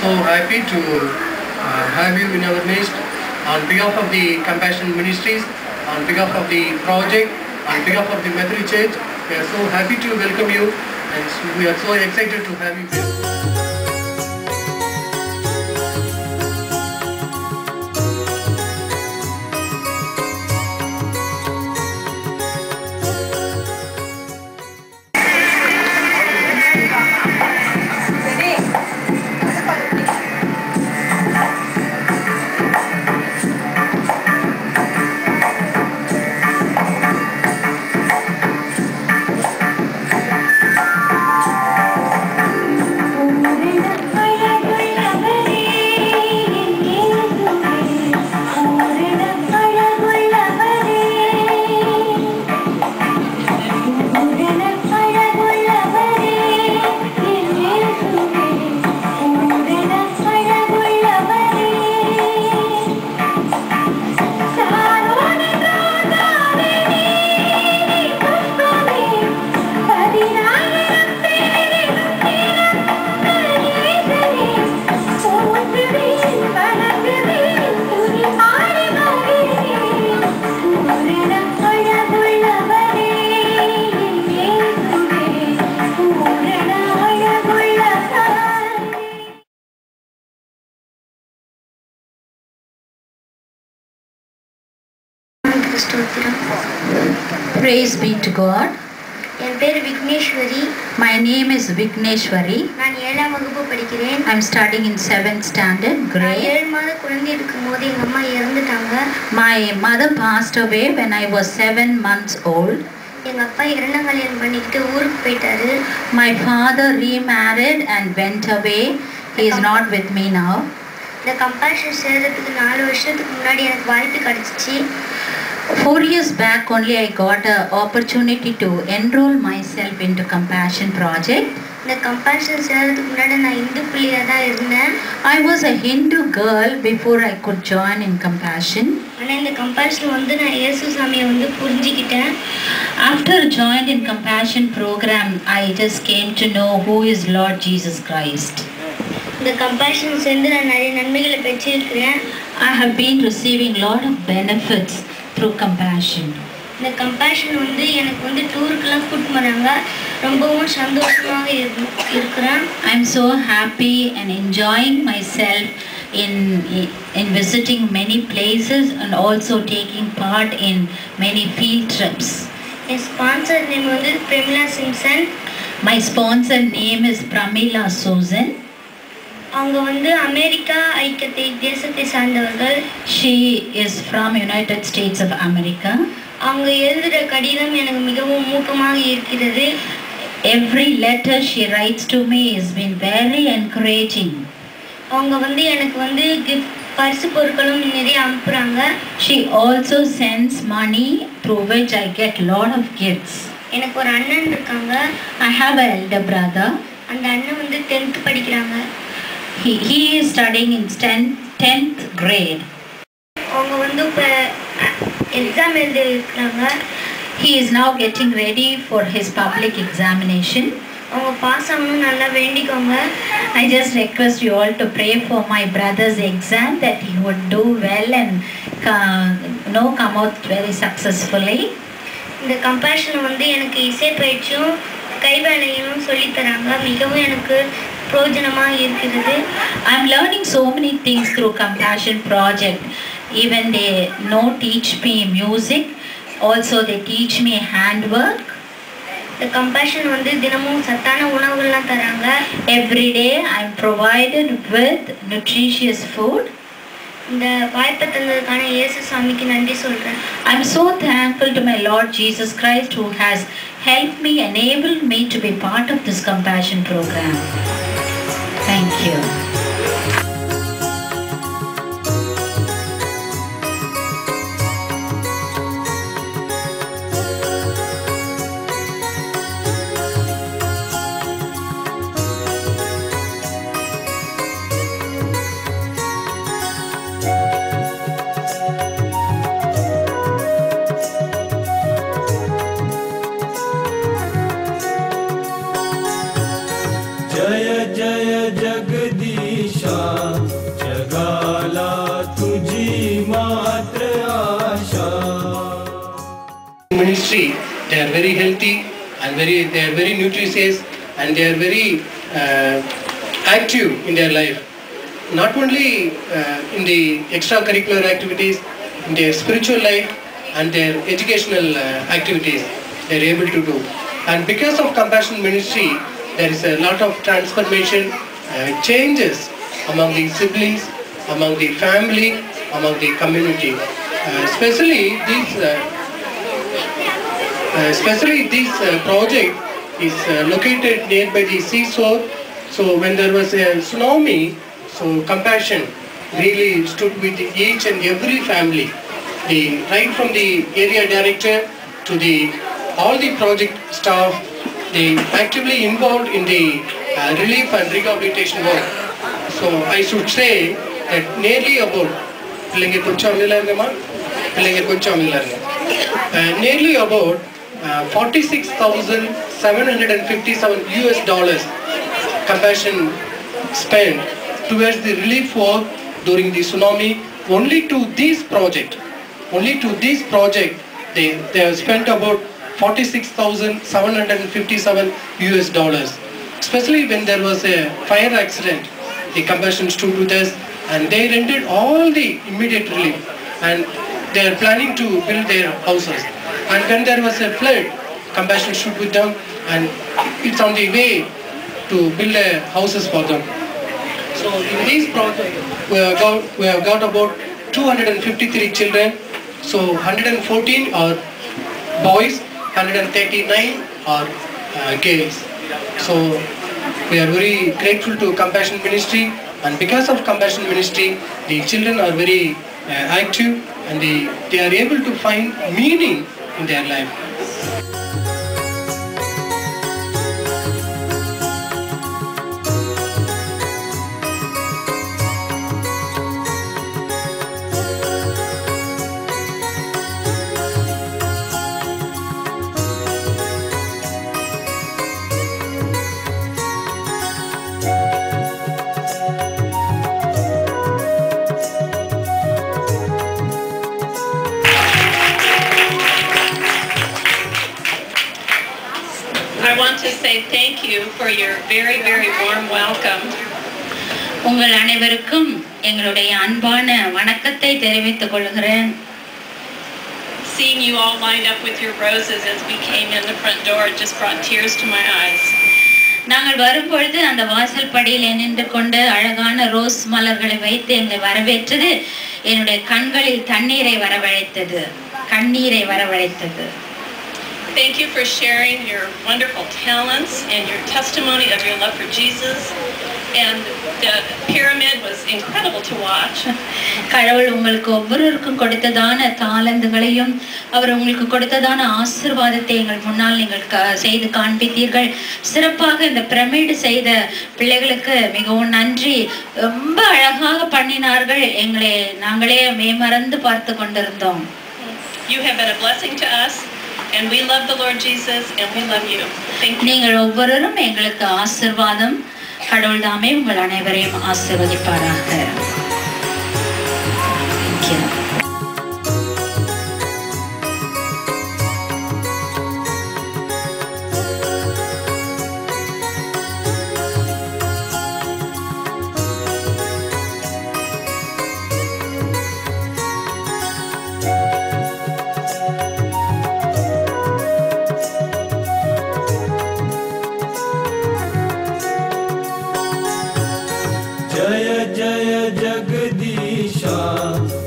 so happy to have you in our midst on behalf of the Compassion Ministries, on behalf of the project, on behalf of the Methodist Church. We are so happy to welcome you and we are so excited to have you here. Praise be to God. My name is Vigneshwari. I'm studying in 7th standard grade. My mother passed away when I was 7 months old. My father remarried and went away. He is not with me now. The Compassion சேர்றதுக்கு 4 வருஷத்துக்கு முன்னாடி எனக்கு வாய்ப்பு கிடைச்சிச்சு. 4 years back only I got an opportunity to enroll myself into Compassion project. The Compassion சேர்றதுக்கு முன்னாடி நான் இந்து பிள்ளையா தான் இருந்தேன். I was a Hindu girl before I could join in Compassion. ஆனா இந்த Compassion வந்து நான் இயேசு சாமியை வந்து புரிஞ்சிக்கிட்டேன். After joined in Compassion program, I just came to know who is Lord Jesus Christ. The Compassion சேர்ந்து நான் நிறைய நன்மைகளை பெற்றிருக்கிறேன். I have been receiving lot of benefits through Compassion. The Compassion வந்து எனக்கு வந்து டூருக்குலாம் கூட்டி போறாங்க. ரொம்பவும் சந்தோஷமாக இருக்கிறேன். I am so happy and enjoying myself in visiting many places and also taking part in many field trips. My sponsor name வந்து Pramila Simpson. My sponsor name is Pramila Susan. அவங்க வந்து அமெரிக்கா ஐக்கிய தேசத்தை சார்ந்தவர்கள். She is from United States of America. அவங்க எழுதுற கடிதம் எனக்கு மிகவும் ஊக்கமாக இருக்கிறது. Every letter she writes to me has been very encouraging. அவங்க வந்து எனக்கு வந்து பரிசு பொருட்களும் நிறைய அனுப்புறாங்க. She also sends money through which I get lot of gifts. எனக்கு ஒரு அண்ணன் இருக்காங்க. I have an elder brother. அந்த அண்ணன் வந்து 10th படிக்கிறாங்க. He is studying in 10th grade. அவங்க வந்து இப்ப எக்ஸாம் எழுதி இருக்காங்க. He is now getting ready for his public examination. அவங்க பாஸ் ஆகணும் நல்லா வேண்டிக்கோங்க. I just request you all to pray for my brother's exam that he would do well and come out very successfully. இந்த Compassion வந்து எனக்கு இசை பயிற்சியும் கைவேலையும் சொல்லி தராங்க. மிகவும் எனக்கு பிரயோஜனமா இருக்கிறது. I am learning so many things through Compassion project. Even they teach me music. Also they teach me handwork. The Compassion வந்து தினமும் சத்தான உணவுகள்லாம் தராங்க. Every day I am provided with nutritious food. இந்த வாய்ப்பை தந்ததுக்கான இயேசு சாமிக்கு நன்றி சொல்றேன். I am so thankful to my Lord Jesus Christ who has helped me, enabled me to be part of this Compassion program. Thank you. जय जय जगदीश जगदीशा जगाला तुझी मात्र आशा. Ministry, they are very healthy and they are very nutritious and they are very active in their life. Not only in the extracurricular activities, in their spiritual life and their educational activities, they are able to do. And because of Compassion Ministry, there is a lot of transformation, changes among the siblings, among the family, among the community. Especially this project is located nearby the seashore. So when there was a tsunami, so Compassion really stood with each and every family. Right from the area director to all the project staff, they actively involved in the relief and rehabilitation work. So I should say that nearly about nearly about $46,757 Compassion spent towards the relief work during the tsunami. Only to this project, they have spent about $46,757. Especially when there was a fire accident, the Compassion stood with us and they rendered all the immediate relief, and they are planning to build their houses. And when there was a flood, Compassion stood with them and it's on the way to build houses for them. So in this project, we have got about 253 children. So 114 are boys, 139 are girls. So we are very grateful to Compassion Ministry, and because of Compassion Ministry, the children are very active and they are able to find meaning in their life. I want to say thank you for your very, very warm welcome. உங்கள் அனைவருக்கும் எங்களுடைய அன்பான வணக்கத்தை தெரிவித்துக் கொள்கிறேன். Seeing you all lined up with your roses as we came in the front door just brought tears to my eyes. நாங்கள் வரும்பொழுது அந்த வாசல் படியில் நின்று கொண்டு அழகான ரோஸ் மலர்களை வைத்து எங்களை வரவேற்றது என்னுடைய கண்களில் கண்ணீரை வரவழைத்தது. Thank you for sharing your wonderful talents and your testimony of your love for Jesus. And the pyramid was incredible to watch. கடவுள் உங்களுக்கு ஒவ்வொருவருக்கும் கொடுத்ததான தாளந்துகளையும் அவர் உங்களுக்கு கொடுத்ததான ஆசீர்வாதத்தை எங்கள் முன்னால் நீங்கள் செய்து காண்பித்தீர்கள். சிறப்பாக இந்த பிரமிடு செய்த பிள்ளைகளுக்கு மிகவும் நன்றி. ரொம்ப அழகாக பண்ணினார்கள். நாங்களே மேமறந்து பார்த்து கொண்டிருந்தோம். You have been a blessing to us. And we love the Lord Jesus and we love you. Thank you. நீங்கள் ஒவ்வொருவரும் எங்களுக்கு ஆசீர்வாதம். கடவுள் தாமே உங்கள் அனைவரையும் ஆசீர்வதிப்பாராக. Thank you. जय जय जगदीशा